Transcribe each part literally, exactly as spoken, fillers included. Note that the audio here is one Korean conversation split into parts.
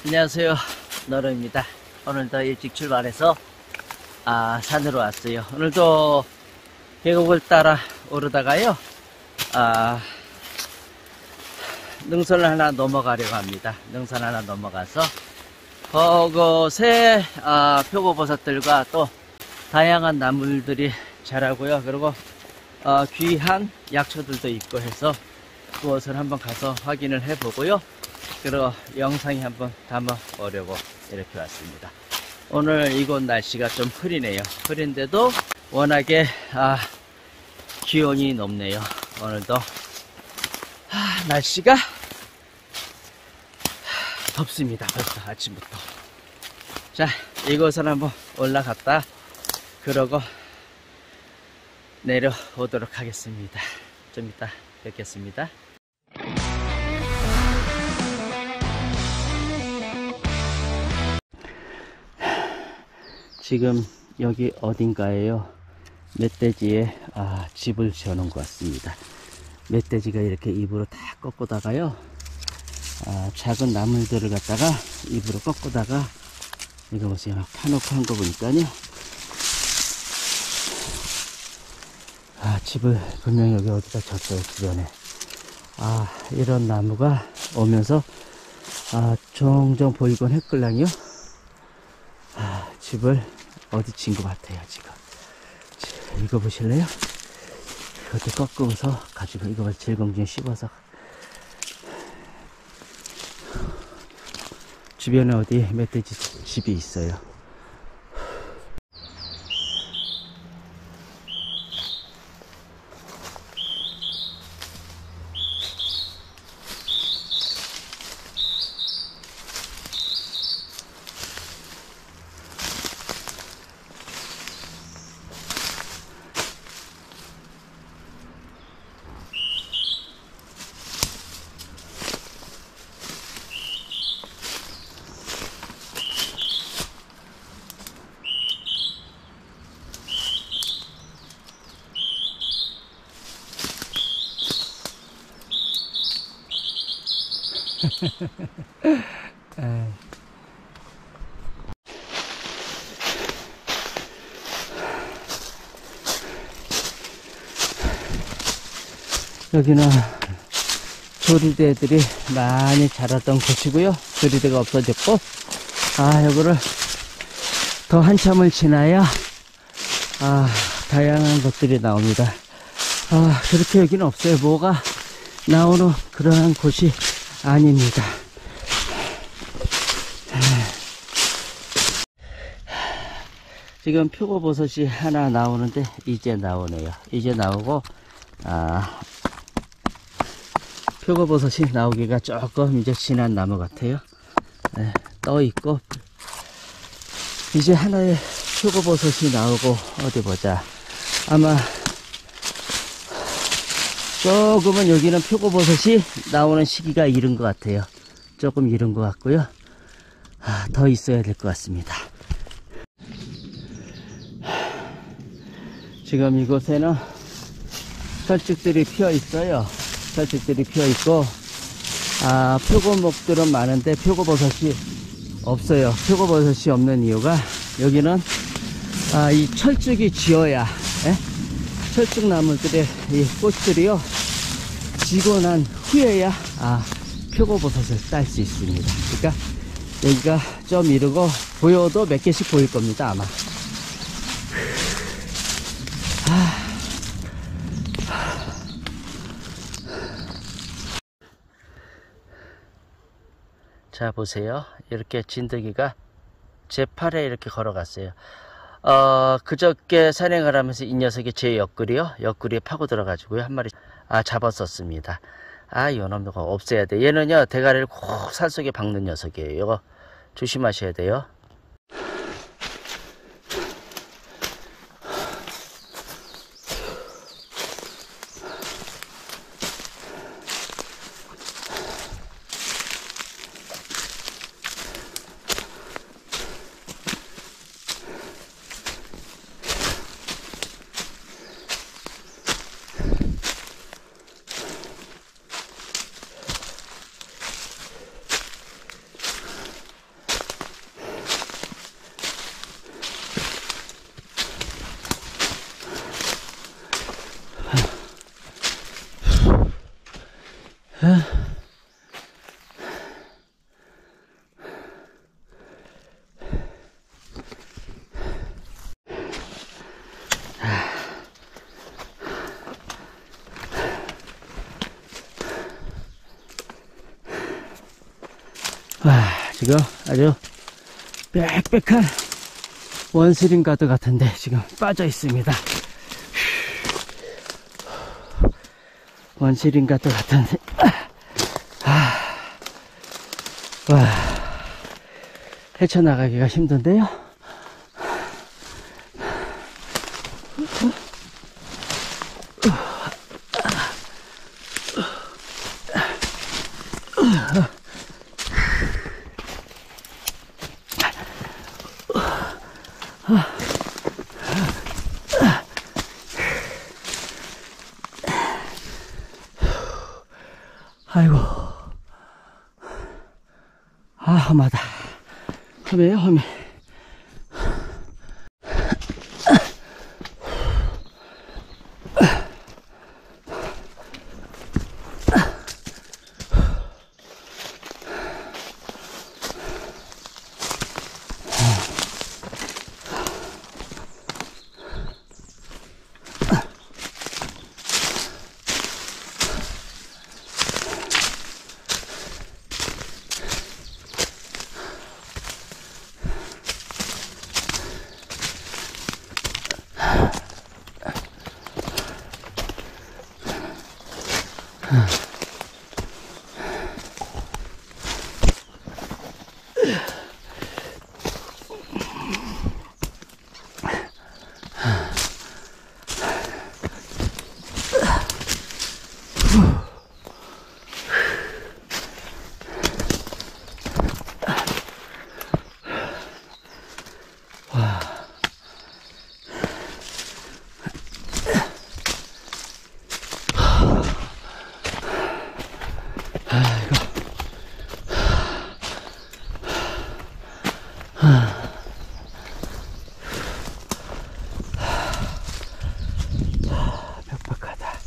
안녕하세요, 너로입니다. 오늘도 일찍 출발해서 아, 산으로 왔어요. 오늘도 계곡을 따라 오르다가요 아, 능선을 하나 넘어가려고 합니다. 능선 하나 넘어가서 그곳에 아, 표고버섯들과 또 다양한 나물들이 자라고요. 그리고 어, 귀한 약초들도 있고 해서 그곳을 한번 가서 확인을 해 보고요. 그리고 영상에 한번 담아 보려고 이렇게 왔습니다. 오늘 이곳 날씨가 좀 흐리네요. 흐린데도 워낙에 아, 기온이 높네요. 오늘도 아, 날씨가 덥습니다. 벌써 아침부터. 자, 이곳을 한번 올라갔다 그러고 내려오도록 하겠습니다. 좀 이따 뵙겠습니다. 지금 여기 어딘가에요 멧돼지의 아, 집을 지어놓은 것 같습니다. 멧돼지가 이렇게 입으로 다 꺾고다가요 아, 작은 나물들을 갖다가 입으로 꺾고다가 이거 보세요. 막 파놓고 한 거 보니까요 아, 집을 분명히 여기 어디다 졌어요. 주변에 아, 이런 나무가 오면서 아, 종종 보이곤 했걸랑요. 아, 집을 어디 진 것 같아요. 지금 이거 보실래요? 이것도 꺾어서 가지고 이걸 질겅질 씹어서 주변에 어디 멧돼지 집이 있어요. 여기는 조리대들이 많이 자랐던 곳이고요. 조리대가 없어졌고, 아, 요거를 더 한참을 지나야 아, 다양한 것들이 나옵니다. 아, 그렇게 여기는 없어요. 뭐가 나오는 그러한 곳이 아닙니다. 지금 표고버섯이 하나 나오는데 이제 나오네요. 이제 나오고 아, 표고버섯이 나오기가 조금 이제 지난 나무 같아요. 네, 떠 있고 이제 하나의 표고버섯이 나오고 어디 보자. 아마 조금은 여기는 표고버섯이 나오는 시기가 이른 것 같아요. 조금 이른 것 같고요. 아, 더 있어야 될 것 같습니다. 지금 이곳에는 철쭉들이 피어 있어요. 철쭉들이 피어 있고 아, 표고목들은 많은데 표고버섯이 없어요. 표고버섯이 없는 이유가 여기는 아, 이 철쭉이 지어야 에? 철쭉나무들의 이 꽃들이요 지고 난 후에야 아, 표고버섯을 딸 수 있습니다. 그러니까 여기가 좀 이르고 보여도 몇 개씩 보일 겁니다. 아마 아. 자, 보세요. 이렇게 진드기가 제 팔에 이렇게 걸어갔어요. 어, 그저께 산행을 하면서 이 녀석이 제 옆구리요, 옆구리에 파고 들어가지고요, 한 마리, 아, 잡았었습니다. 아, 요놈도 없애야 돼. 얘는요, 대가리를 꼭 산속에 박는 녀석이에요. 이거 조심하셔야 돼요. 와, 지금 아주 빽빽한 원스림 가드 같은데 지금 빠져 있습니다. 원스림 가드 같은데, 아, 와, 헤쳐나가기가 힘든데요. 아이고, 아, 험하다. 험해요, 험해. 벽박하다.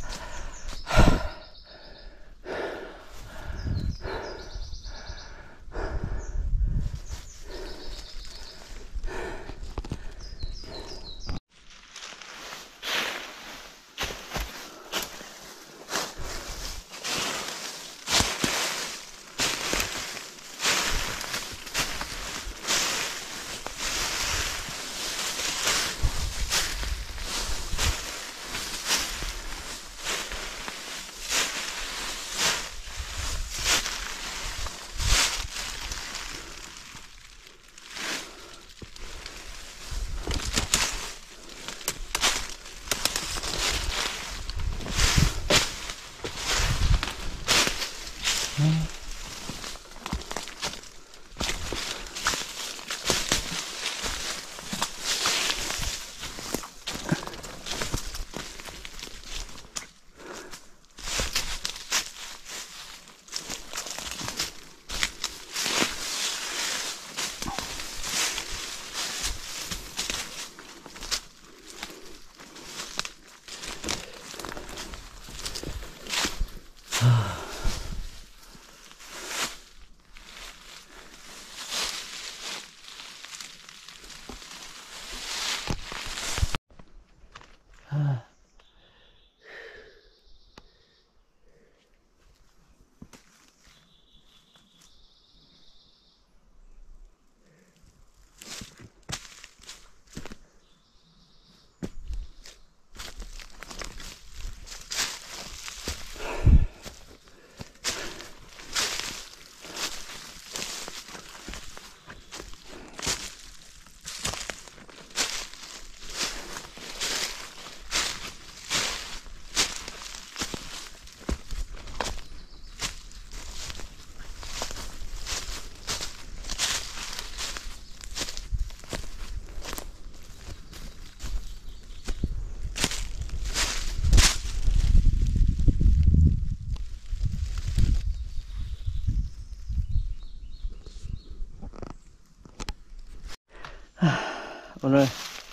오늘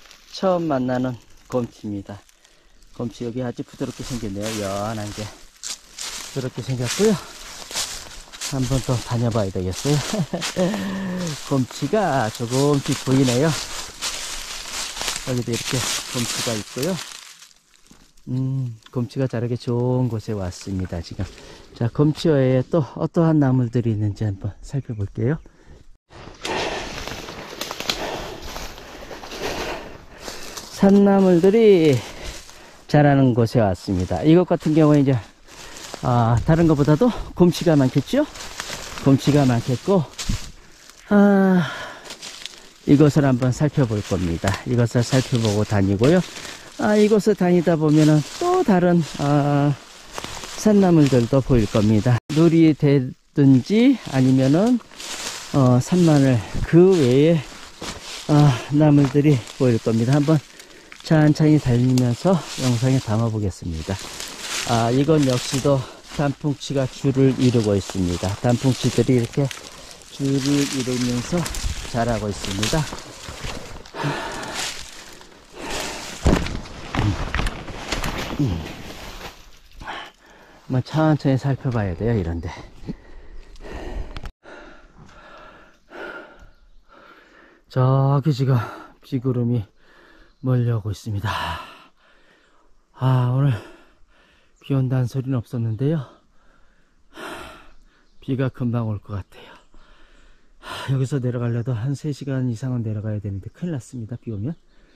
처음 만나는 곰치입니다. 곰치 여기 아주 부드럽게 생겼네요. 연한 게 부드럽게 생겼고요. 한번 더 다녀봐야 되겠어요. 곰치가 조금씩 보이네요. 여기도 이렇게 곰치가 있고요. 음, 곰치가 자르기 좋은 곳에 왔습니다. 지금 자, 검치 외에 또 어떠한 나물들이 있는지 한번 살펴볼게요. 산나물들이 자라는 곳에 왔습니다. 이것 같은 경우에 이제 아, 다른 것보다도 곰치가 많겠죠? 곰치가 많겠고, 아, 이것을 한번 살펴볼 겁니다. 이것을 살펴보고 다니고요. 아, 이곳을 다니다 보면은 또 다른 아, 산나물들도 보일 겁니다. 누리 되든지 아니면은 어, 산마늘 그 외에 아, 나물들이 보일 겁니다. 한번 천천히 달리면서 영상에 담아 보겠습니다. 아, 이건 역시도 단풍치가 줄을 이루고 있습니다. 단풍치들이 이렇게 줄을 이루면서 자라고 있습니다. 한번 천천히 살펴봐야 돼요, 이런데. 저기 지금 비구름이 몰려오고 있습니다. 아, 오늘 비 온다는 소리는 없었는데요. 비가 금방 올 것 같아요. 여기서 내려가려도 한 세 시간 이상은 내려가야 되는데 큰일 났습니다, 비 오면.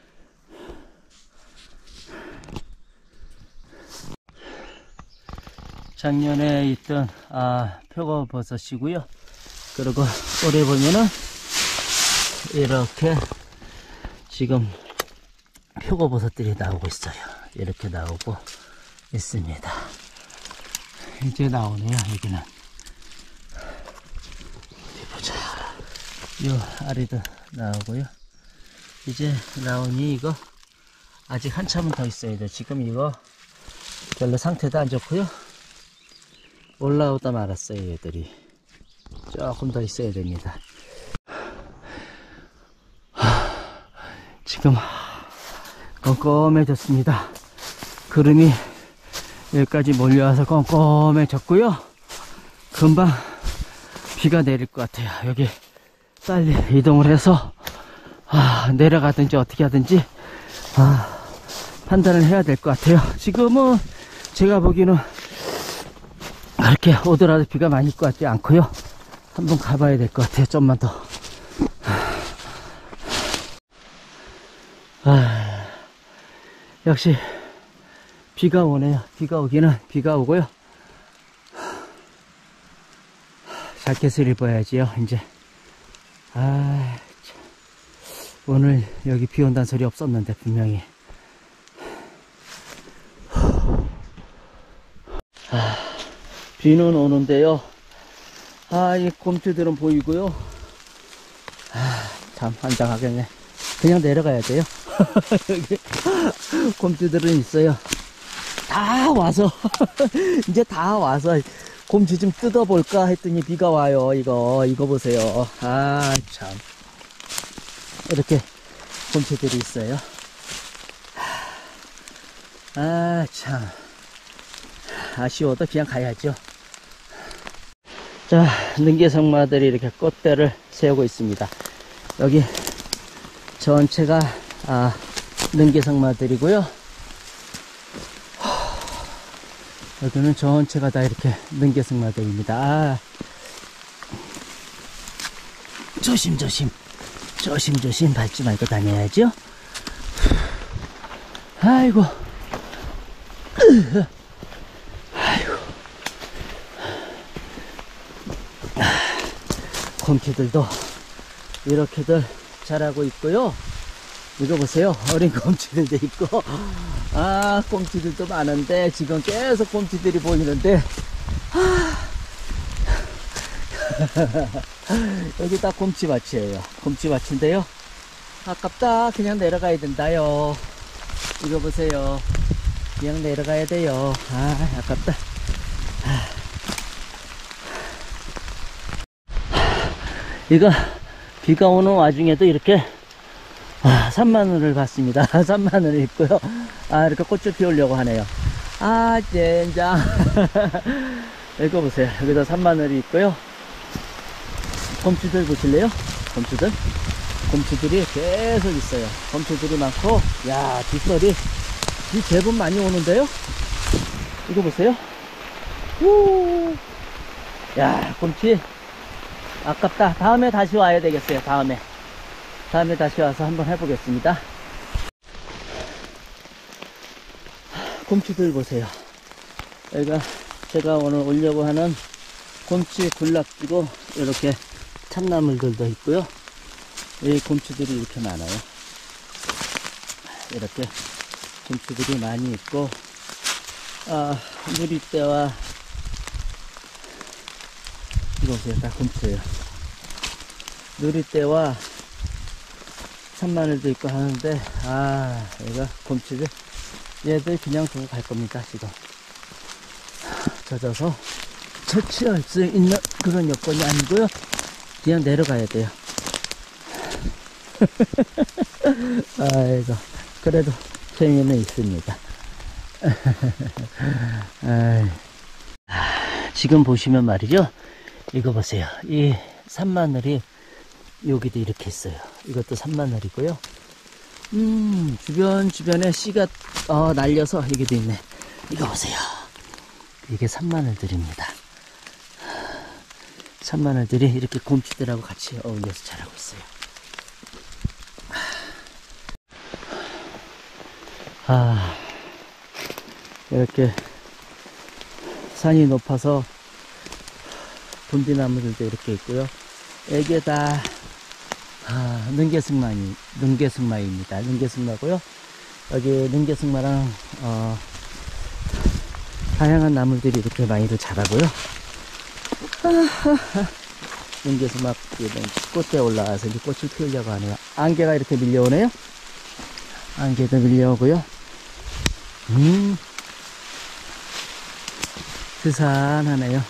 작년에 있던 아, 표고버섯이고요. 그리고 올해 보면은 이렇게 지금 표고버섯들이 나오고 있어요. 이렇게 나오고 있습니다. 이제 나오네요. 여기는 어디 보자. 요 아래도 나오고요. 이제 나오니 이거 아직 한참은 더 있어야 돼. 지금 이거 별로 상태도 안 좋고요. 올라오다 말았어요. 얘들이 조금 더 있어야 됩니다. 지금 껌껌해졌습니다. 구름이 여기까지 몰려와서 껌껌해졌고요. 금방 비가 내릴 것 같아요. 여기 빨리 이동을 해서 아, 내려가든지 어떻게 하든지 아, 판단을 해야 될 것 같아요. 지금은 제가 보기에는 그렇게 오더라도 비가 많이 올 것 같지 않고요. 한번 가봐야 될 것 같아요. 좀만 더. 아, 역시 비가 오네요. 비가 오기는 비가 오고요. 자켓을 입어야지요. 이제 아, 참. 오늘 여기 비 온다는 소리 없었는데 분명히. 아, 비는 오는데요. 아, 이 곰치들은 보이고요. 아, 참 환장하겠네. 그냥 내려가야 돼요. 여기 곰치들은 있어요. 다 와서 이제 다 와서 곰치 좀 뜯어볼까 했더니 비가 와요. 이거 이거 보세요. 아, 참 이렇게 곰치들이 있어요. 아, 참 아쉬워도 그냥 가야죠. 자, 능계성마들이 이렇게 꽃대를 세우고 있습니다. 여기 전체가 아, 능계성마들이고요. 여기는 전체가 다 이렇게 능계성마들입니다. 아, 조심조심 조심조심 밟지 말고 다녀야죠. 아이고 아이고 곰치들도 이렇게들 자라고 있고요. 이거 보세요. 어린 곰치들도 있고, 아, 곰치들도 많은데, 지금 계속 곰치들이 보이는데, 아, 여기 다 곰치밭이에요. 곰치밭인데요. 아깝다. 그냥 내려가야 된다요. 이거 보세요. 그냥 내려가야 돼요. 아, 아깝다. 이거, 비가 오는 와중에도 이렇게 아, 산마늘을 봤습니다. 산마늘이 있고요. 아, 이렇게 꽃을 피우려고 하네요. 아, 젠장. 이거 보세요. 여기다 산마늘이 있고요. 곰치들 보실래요? 곰치들? 곰치들이 계속 있어요. 곰치들이 많고, 야, 빗소리. 비 제법 많이 오는데요? 이거 보세요. 후. 야, 곰치. 아깝다. 다음에 다시 와야 되겠어요. 다음에. 다음에 다시 와서 한번 해보겠습니다. 곰치들 보세요. 여기가 제가 오늘 오려고 하는 곰치 군락지고 이렇게 참나물들도 있고요. 이 곰치들이 이렇게 많아요. 이렇게 곰치들이 많이 있고, 아, 누리떼와 이거 보세요. 다 곰치예요. 누리떼와 참마늘도 있고 하는데, 아, 얘가 곰치들, 얘들 그냥 두고 갈 겁니다. 지금 젖어서 채취할 수 있는 그런 여건이 아니고요. 그냥 내려가야 돼요. 아이고, 그래도 재미는 있습니다. 아, 지금 보시면 말이죠. 이거 보세요. 이 산마늘이 여기도 이렇게 있어요. 이것도 산마늘이고요. 음, 주변 주변에 씨가 어, 날려서 여기도 있네. 이거 보세요. 이게 산마늘들입니다. 산마늘들이 이렇게 곰치들하고 같이 어울려서 자라고 있어요. 아, 이렇게 산이 높아서 분비나무들도 이렇게 있고요. 이게 다 아, 능계승마이, 능계승마입니다. 능계승마고요. 여기 능계승마랑 어, 다양한 나물들이 이렇게 많이들 자라고요. 능계승마 꽃에 올라와서 이제 꽃을 피우려고 하네요. 안개가 이렇게 밀려오네요. 안개도 밀려오고요. 음, 스산하네요.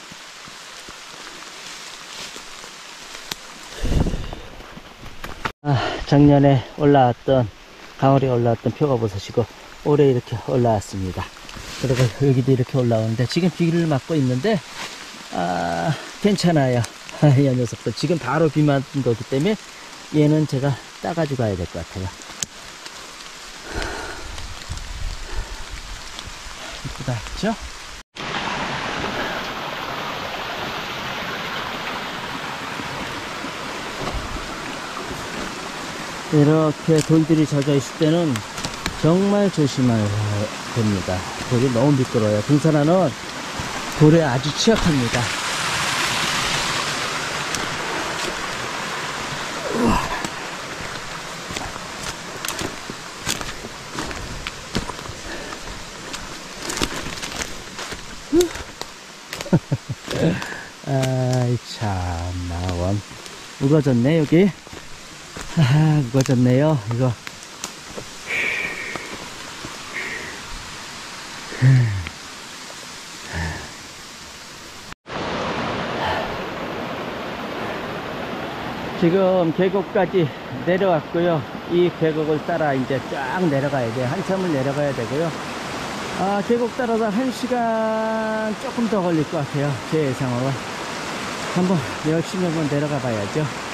아, 작년에 올라왔던, 가을에 올라왔던 표고버섯이고, 올해 이렇게 올라왔습니다. 그리고 여기도 이렇게 올라오는데, 지금 비를 맞고 있는데, 아, 괜찮아요. 이 녀석들. 지금 바로 비 맞은 거기 때문에, 얘는 제가 따가지고 가야 될 것 같아요. 이쁘다, 그쵸? 이렇게 돌들이 젖어 있을 때는 정말 조심해야 됩니다. 돌이 너무 미끄러워요. 등산화는 돌에 아주 취약합니다. 아이 참나 원 우거졌네 여기. 아, 우거졌네요 이거. 지금 계곡까지 내려왔고요. 이 계곡을 따라 이제 쫙 내려가야 돼요. 한참을 내려가야 되고요. 아, 계곡 따라서 한 시간 조금 더 걸릴 것 같아요. 제 예상으로. 한번 열심히 한번 내려가 봐야죠.